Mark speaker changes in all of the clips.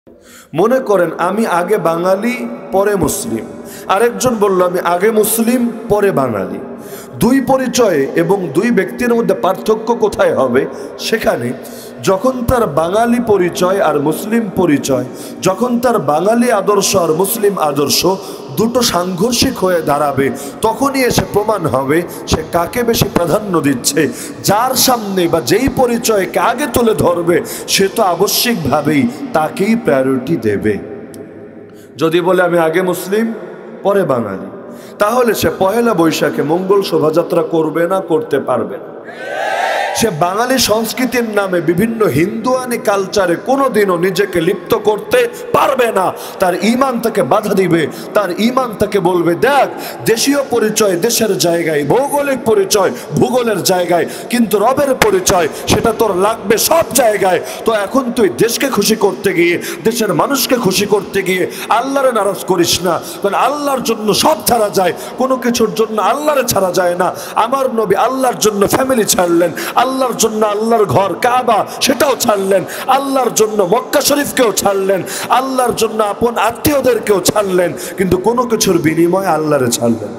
Speaker 1: মনে করেন আমি আগে বাঙালি পরে মুসলিম, আরেকজন বলল আমি আগে মুসলিম পরে বাঙালি। দুই পরিচয়ে এবং দুই ব্যক্তির মধ্যে পার্থক্য কোথায় হবে? সেখানে যখন তার বাঙালি পরিচয় আর মুসলিম পরিচয়, যখন তার বাঙালি আদর্শ আর মুসলিম আদর্শ দুটো সাংঘর্ষিক হয়ে দাঁড়াবে, তখনই এসে প্রমাণ হবে সে কাকে বেশি প্রাধান্য দিচ্ছে। যার সামনে বা যেই পরিচয়কে আগে তুলে ধরবে সে তো আবশ্যিকভাবেই তাকেই প্রায়োরিটি দেবে। যদি বলে আমি আগে মুসলিম পরে বাঙালি, তাহলে সে পহেলা বৈশাখে মঙ্গল শোভাযাত্রা করবে না, করতে পারবে না। সে বাঙালি সংস্কৃতির নামে বিভিন্ন হিন্দুয়ানি কালচারে কোনোদিনও নিজেকে লিপ্ত করতে পারবে না। তার ঈমান তাকে বাধা দিবে, তার ঈমান তাকে বলবে দেখ দেশীয় পরিচয় দেশের জায়গায়, ভৌগোলিক পরিচয় ভূগোলের জায়গায়, কিন্তু রবের পরিচয় সেটা তোর লাগবে সব জায়গায়। তো এখন তুই দেশকে খুশি করতে গিয়ে, দেশের মানুষকে খুশি করতে গিয়ে আল্লাহরে নারাজ করিস না, কারণ আল্লাহর জন্য সব ছাড়া যায়, কোনো কিছুর জন্য আল্লাহরে ছাড়া যায় না। আমার নবী আল্লাহর জন্য ফ্যামিলি ছাড়লেন, আল্লাহর জন্য আল্লাহর ঘর কাবা সেটাও ছাড়লেন, আল্লাহর জন্য মক্কা শরীফকেও ছাড়লেন, আল্লাহর জন্য আপন আত্মীয়দেরকেও ছাড়লেন, কিন্তু কোনো কিছুর বিনিময়ে আল্লাহরে ছাড়লেন।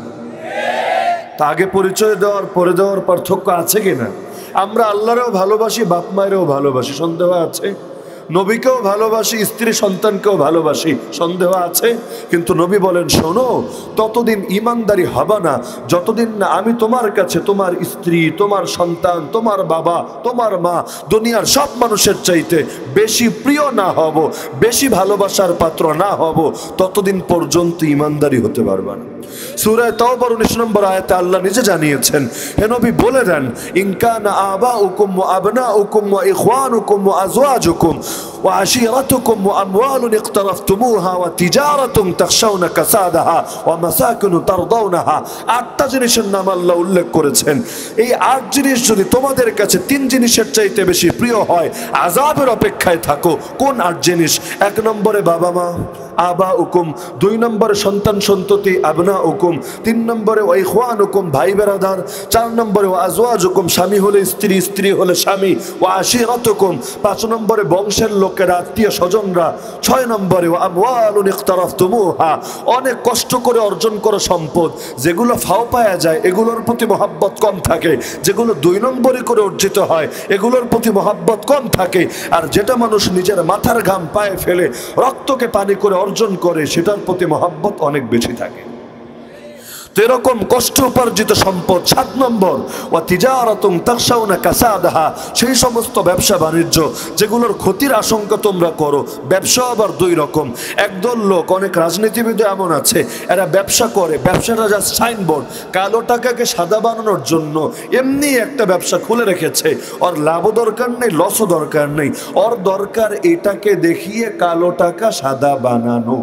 Speaker 1: তা আগে পরিচয় দেওয়ার পরে দেওয়ার পার্থক্য আছে কিনা? আমরা আল্লাহরেও ভালোবাসি, বাপ মায়েরও ভালোবাসি, সন্দেহ আছে? নবীকেও ভালোবাসি, স্ত্রী সন্তানকেও ভালোবাসি, সন্দেহ আছে? কিন্তু নবী বলেন শোনো, ততদিন ইমানদারি হবে না যতদিন না আমি তোমার কাছে তোমার স্ত্রী, তোমার সন্তান, তোমার বাবা, তোমার মা, দুনিয়ার সব মানুষের চাইতে বেশি প্রিয় না হব, বেশি ভালোবাসার পাত্র না হব, ততদিন পর্যন্ত ইমানদারি হতে পারবে না। সূরা তাওবার 19 নম্বর আয়াতে আল্লাহ নিজে জানিয়েছেন, হে নবী বলে দেন ইন কানা আবাউকুম ওয়া আবনাউকুম ওয়া ইখওয়ানুকুম ওয়া আজওয়াজুকুম ওয়া আশীরাতুকুম ওয়া আমওয়ালুন ইকতারাফতুমুহা ওয়া তিজারাতুন তাখশাউনা কাসাদাহা ওয়া মাসাকিনু তারদাউনাহা। 8টা জিনিসের নাম আল্লাহ উল্লেখ করেছেন। এই 8 জিনিস যদি তোমাদের কাছে 3 জিনিসের চাইতে বেশি প্রিয় হয়, আযাবের অপেক্ষায় থাকো। কোন 8 জিনিস? 1 নম্বরে বাবা মা, আবা উকুম, 2 নম্বরে সন্তান সন্ততি, আবনা উকুম, 3 নম্বরে ওয়া ইখওয়ানুকুম, ভাই বেরাদার, 4 নম্বরে ওয়া আজওয়াজুকুম, স্বামী হলে স্ত্রী, স্ত্রী হলে স্বামী, ওয়া আশীরাতুকুম, 5 নম্বরে বংশের লোকেরা, আত্মীয় স্বজনরা, 6 নম্বরে ওয়া আমওয়ালুন ইকতারাফতুমুহা, অনেক কষ্ট করে অর্জন করা সম্পদ, যেগুলো ফাও পাওয়া যায় এগুলোর প্রতি মহব্বত কম থাকে, যেগুলো 2 নম্বরে করে অর্জিত হয় এগুলোর প্রতি মহব্বত কম থাকে, আর যেটা মানুষ নিজের মাথার ঘাম পায়ে ফেলে রক্তকে পানি করে অর্জন করে সেটার প্রতি মহব্বত অনেক বেশি থাকে। তো এরকম কষ্ট উপার্জিত সম্পদ। 7 নম্বর ওয়া তিজারাতুন তাখশাউনা কাসাদাহা, সেই সমস্ত ব্যবসা বাণিজ্য যেগুলোর ক্ষতির আশঙ্কা তোমরা করো। ব্যবসা আবার 2 রকম। একদল লোক, অনেক রাজনীতিবিদ এমন আছে, এরা ব্যবসা করে, ব্যবসাটা জাস্ট সাইনবোর্ড, কালো টাকাকে সাদা বানানোর জন্য এমনি একটা ব্যবসা খুলে রেখেছে, ওর লাভও দরকার নেই, লসও দরকার নেই, ওর দরকার এটাকে দেখিয়ে কালো টাকা সাদা বানানো।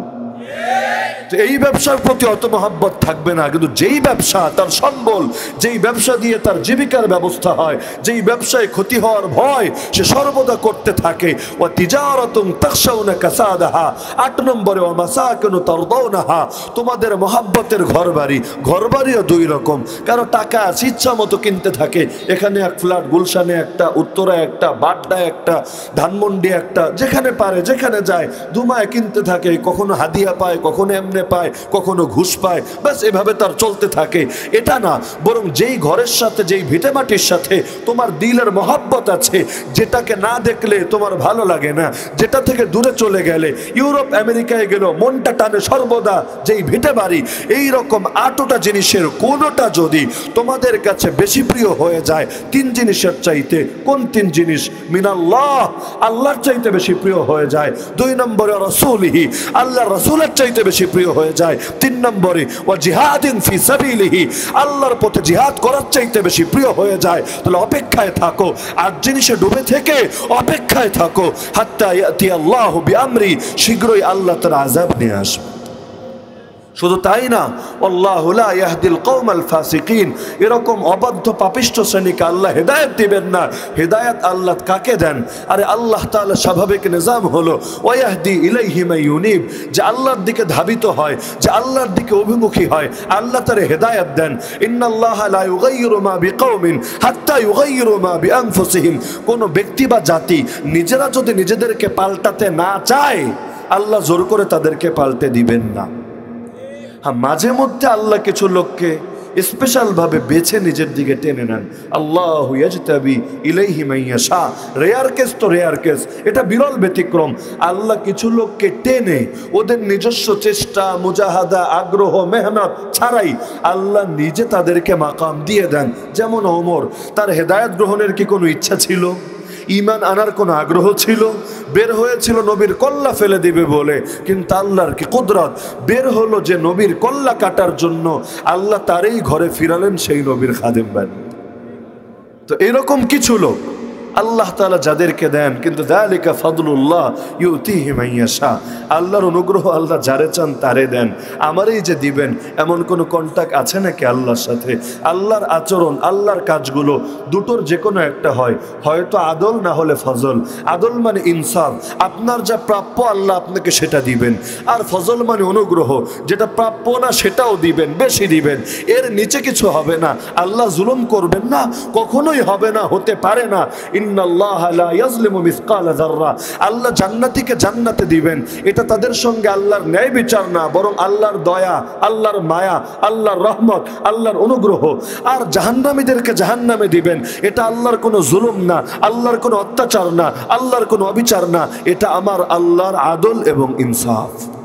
Speaker 1: এই ব্যবসার প্রতি অত মহব্বত থাকবে না। কিন্তু যেই ব্যবসা তার সম্বল, যেই ব্যবসা দিয়ে তার জীবিকার ব্যবস্থা হয়, যেই ব্যবসায় ক্ষতি হওয়ার ভয় সে সর্বদা করতে থাকে, ওয়া তিজারাতুন তাখশাউনা কাসাদাহা। 8 নম্বরে ওয়া মাসাকিনু তারদাউনাহা, তোমাদের মহব্বতের ঘরবাড়ি। ঘরবাড়িও 2 রকম, কারো টাকা আছে ইচ্ছা মতো কিনতে থাকে, এখানে এক ফ্ল্যাট, গুলশানে একটা, উত্তরায় একটা, বাড্ডায় একটা, ধানমন্ডি একটা, যেখানে পারে যেখানে যায় দুমায় কিনতে থাকে, কখনো হাদিয়া পায়, কখনো এমনি পায়, কখনো ঘুষ পায়, বাস এভাবে তার চলতে থাকে। এটা না, বরং যেই ঘরের সাথে, যেই ভিটেমাটির সাথে তোমার দিলের মহব্বত আছে, যেটাকে না দেখলে তোমার ভালো লাগে না, যেটা থেকে দূরে চলে গেলে, ইউরোপ আমেরিকায় গেল মনটা টানে সর্বদা যেই ভিটে বাড়ি, এইরকম 8টা জিনিসের কোনোটা যদি তোমাদের কাছে বেশি প্রিয় হয়ে যায় 3 জিনিসের চাইতে, কোন 3 জিনিস? মিনাল্লাহ, আল্লাহর চাইতে বেশি প্রিয় হয়ে যায়। 2 নম্বরে রাসূলিহি, আল্লাহর রাসূলের চাইতে বেশি প্রিয় হয়ে যায়। 3 নম্বরে ওয়া জিহাদিন ফি সাবিলিহি, আল্লাহর পথে জিহাদ করার চাইতে বেশি প্রিয় হয়ে যায়। তাহলে অপেক্ষায় থাকো, 8 জিনিসে ডুবে থেকে অপেক্ষায় থাকো, হাত্তা ইয়াতি আল্লাহু বিআমরি, শীঘ্রই আল্লাহ তার আযাব নিয়ে আসবে। শুধু তাই না, আল্লাহু লা ইয়াহদিল কওমাল ফাসিকিন, এরকম অবাধ্য পাপিষ্ঠ শ্রেণীকে আল্লাহ হেদায়েত দিবেন না। হেদায়েত আল্লাহ কাকে দেন? আরে আল্লাহ তাআলা স্বাভাবিক নিজাম হলো ওয়াহদি ইলাইহি মান ইউনিব, যে আল্লাহর দিকে ধাবিত হয়, যে আল্লাহর দিকে অভিমুখী হয়, আল্লাহ তার হেদায়েত দেন। ইন্নাল্লাহা লা ইউগাইয়িরু মা বিকওমিন হাত্তা ইউগাইয়িরু মা বিআনফুসিহিম, কোন ব্যক্তি বা জাতি নিজেরা যদি নিজেদেরকে পাল্টাতে না চায় আল্লাহ জোর করে তাদেরকে পাল্টে দিবেন না। হ্যাঁ, মাঝে মধ্যে আল্লাহ কিছু লোককে স্পেশাল ভাবে বেছে নিজের দিকে টেনে নেন। আল্লাহু ইয়াজতাবি ইলাইহি মান ইয়াশা, রেয়ার কেস তো রেয়ার কেস, এটা বিরল ব্যতিক্রম। আল্লাহ কিছু লোককে টেনে ওদের নিজস্ব চেষ্টা, মুজাহাদা, আগ্রহ, মেহনত ছাড়াই আল্লাহ নিজে তাদেরকে মাকাম দিয়ে দেন। যেমন ওমর, তার হেদায়েত গ্রহণের কি কোনো ইচ্ছা ছিল? ঈমান আনার কোনো আগ্রহ ছিল? বের হয়েছিল নবীর কল্লা ফেলে দিবে বলে, কিন্তু আল্লাহর কি কুদরত, বের হলো যে নবীর কল্লা কাটার জন্য, আল্লাহ তারই ঘরে ফিরালেন সেই নবীর খাদেম বানিয়ে। তো এরকম কিছু লোক আল্লাহ তাআলা যাদেরকে দেন, কিন্তু যালিকা ফাদলুল্লাহ ইউতিহি মান ইয়াশা, আল্লাহর অনুগ্রহ আল্লাহ যারে চান তারে দেন। আমারই যে দিবেন এমন কোনো কন্টাক্ট আছে নাকি আল্লাহর সাথে? আল্লাহর আচরণ, আল্লাহর কাজগুলো দুটোর যে কোনো একটা হয়, হয়তো আদল না হলে ফজল। আদল মানে ইনসাফ, আপনার যা প্রাপ্য আল্লাহ আপনাকে সেটা দিবেন, আর ফজল মানে অনুগ্রহ, যেটা প্রাপ্য না সেটাও দিবেন, বেশি দিবেন, এর নিচে কিছু হবে না। আল্লাহ জুলুম করবেন না, কখনোই হবে না, হতে পারে না। ইন্নাল্লাহা লা ইয়াজলিমু মিসকালা যাররা, আল্লাহ জান্নাতীকে জান্নাতে দিবেন, এটা তাদের সঙ্গে আল্লাহর ন্যায় বিচার না, বরং আল্লাহর দয়া, আল্লাহর মায়া, আল্লাহর রহমত, আল্লাহর অনুগ্রহ। আর জাহান্নামীদেরকে জাহান্নামে দিবেন, এটা আল্লাহর কোনো জুলুম না, আল্লাহর কোনো অত্যাচার না, আল্লাহর কোনো অবিচার না, এটা আমার আল্লাহর আদল এবং ইনসাফ।